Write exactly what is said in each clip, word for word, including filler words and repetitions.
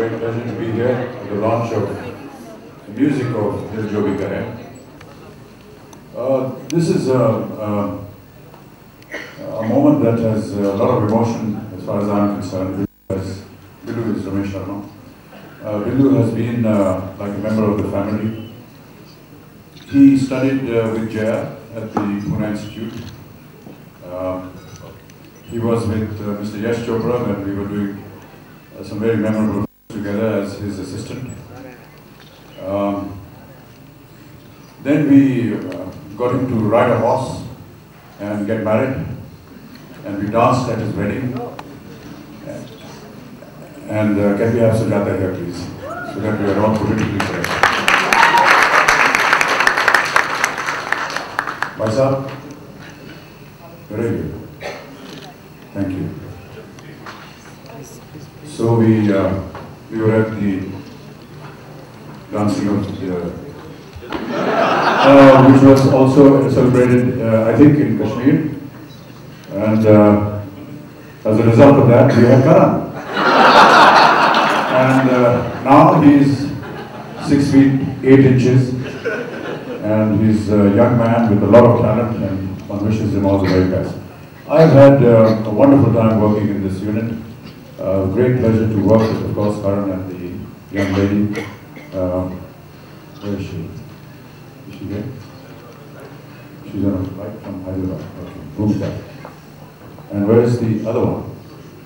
great pleasure to be here at the launch of the music of Dil Jo Bhi Kahe. Uh, this is a, a, a moment that has a lot of emotion as far as I'm concerned. Billu is Ramesh Sharma. Uh, Billu has been uh, like a member of the family. He studied uh, with Jaya at the Pune Institute. Uh, he was with uh, Mister Yash Chopra when we were doing uh, some very memorable films together as his assistant. Um, then we uh, got him to ride a horse and get married, and we danced at his wedding. And uh, can we have Sujata here, please, so that we are all politically correct. Myself, very good. Thank you. So we uh, we were at the dancing of the, uh, which was also celebrated, uh, I think, in Kashmir, and uh, as a result of that, we had Karan. And uh, now he's six feet eight inches, and he's a young man with a lot of talent, and one wishes him all the very best. I've had uh, a wonderful time working in this unit. Uh, great pleasure to work with, of course, Karan and the young lady. Uh, where is she? Is she here? She's on a flight from Hyderabad. Okay, who's that? And where is the other one?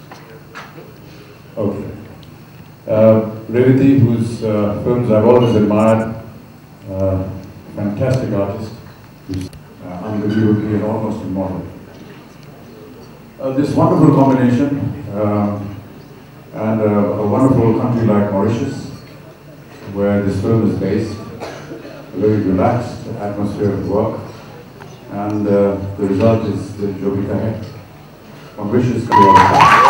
Okay. Uh, Revati, whose uh, films I've always admired, uh, fantastic artist, who's uh, unbelievably and almost immortal. Uh, this wonderful combination, uh, and uh, a wonderful country like Mauritius, where this film is based, a very relaxed atmosphere of work, and uh, the result is the Dil Jo Bhi Kahe. One wishes to all of us.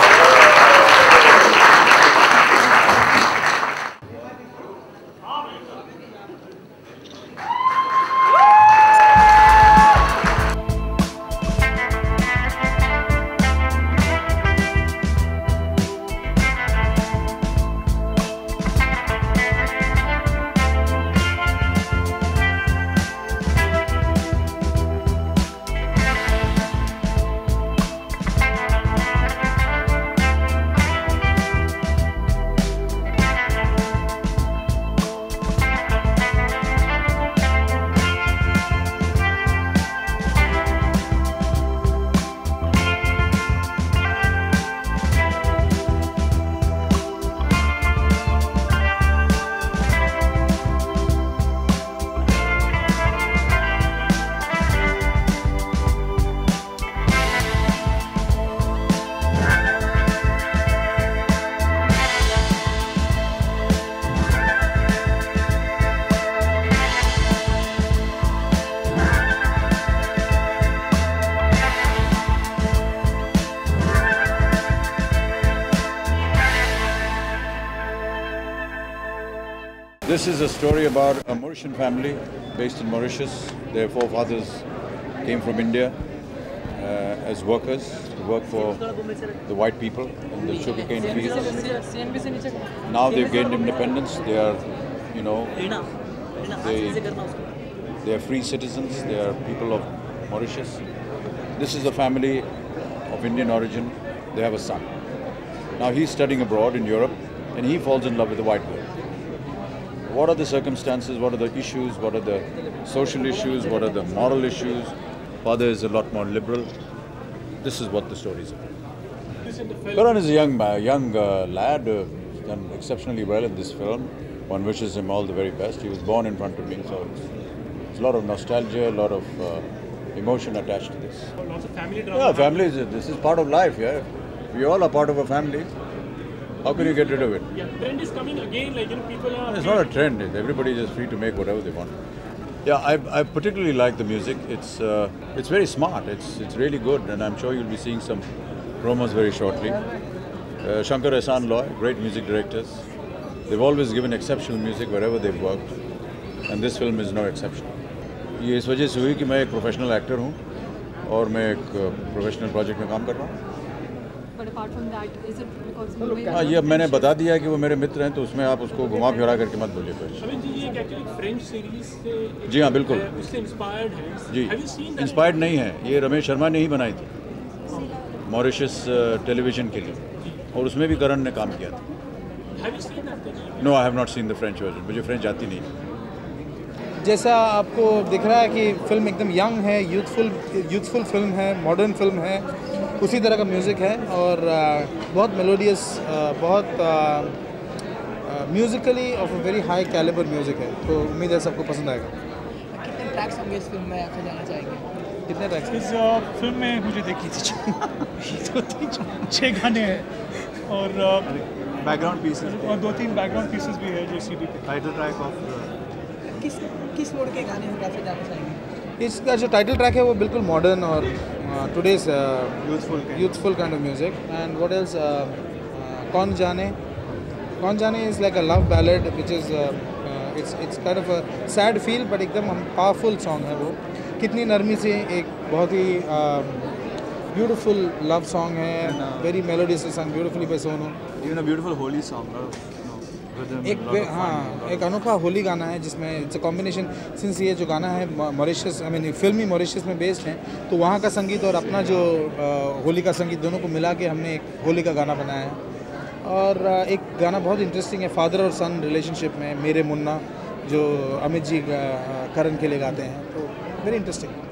This is a story about a Mauritian family based in Mauritius. Their forefathers came from India uh, as workers to work for the white people in the sugarcane fields. Now they've gained independence. They are, you know, they, they are free citizens. They are people of Mauritius. This is a family of Indian origin. They have a son. Now he's studying abroad in Europe, and he falls in love with the white girl. What are the circumstances, what are the issues, what are the social issues, what are the moral issues? Father is a lot more liberal. This is what the story is about. Karan is a young, young uh, lad, uh, he's done exceptionally well in this film. One wishes him all the very best. He was born in front of me, so it's, it's a lot of nostalgia, a lot of uh, emotion attached to this. Lots of family drama. Yeah, family, is, this is part of life, yeah. We all are part of a family. How can you get rid of it? Yeah, trend is coming again, like, you know, people are... It's not a trend, everybody is free to make whatever they want. Yeah, I, I particularly like the music. It's uh, it's very smart, it's it's really good, and I'm sure you'll be seeing some promos very shortly. Uh, Shankar Ehsaan Loy, great music directors. They've always given exceptional music wherever they've worked, and this film is no exception. ये इस वजह से हुई कि मैं एक professional actor हूँ और मैं एक प्रोफेशनल प्रोजेक्ट में काम कर रहा हूँ. but apart from that, is it because movie? हाँ, ये अब मैंने बता दिया है कि वो मेरे मित्र हैं, तो उसमें आप उसको घुमा फिरा करके मत बोलिए कुछ। अमित जी, ये एक्चुअली फ्रेंच सीरीज से जी हाँ, बिल्कुल। उससे इंस्पायर्ड है। जी, Have you seen that? Inspired नहीं है, ये रमेश शर्मा ने ही बनाई थी मॉरिशस टेलीविजन के लिए, और उसमें भी करण ने काम किया था। Have you seen that? No, I have not seen the French version, मुझे फ्रेंच आती नहीं। जैसा आपको दिख रहा है कि फिल्म एकदम यंग है, यूथफुल यूथफुल फिल्म है, मॉडर्न फिल्म है, उसी तरह का म्यूज़िक है और uh, बहुत मेलोडियस, uh, बहुत musically of a very high calibre music है, तो उम्मीद है सबको पसंद आएगा। कितने ट्रैक्स होंगे इस फिल्म में, आपसे जानना चाहेंगे? कितने ट्रैक्स? इस फिल्म में मुझे देखी थी दो तीन छः गाने हैं और बैकग्राउंड पीसेस और दो तीन बैकग्राउंड पीसेस भी है जो सीडी पे। टाइटल ट्रैक ऑफ किस किस मोड के गाने होंगे, आपसे जानना चाहेंगे? इसका जो टाइटल ट्रैक है वो बिल्कुल मॉडर्न और today's youthful youthful kind of music. And what else, कौन जाने कौन जाने is like a love ballad which is it's it's kind of a sad feel, but एकदम पावरफुल सॉन्ग है वो। कितनी नरमी से एक बहुत ही ब्यूटीफुल लव सॉन्ग है, very melodious song, beautifully by Sonu. Even a beautiful Holi song, एक वे- हाँ एक अनोखा होली गाना है जिसमें इट्स अ कॉम्बिनेशन, सिंस ये जो गाना है मॉरिशस, आई मीन फिल्मी मॉरिशस में बेस्ड है, तो वहाँ का संगीत और अपना जो uh, होली का संगीत दोनों को मिला के हमने एक होली का गाना बनाया है। और uh, एक गाना बहुत इंटरेस्टिंग है फादर और सन रिलेशनशिप में, मेरे मुन्ना, जो अमित जी uh, करण के लिए गाते हैं, तो वेरी इंटरेस्टिंग।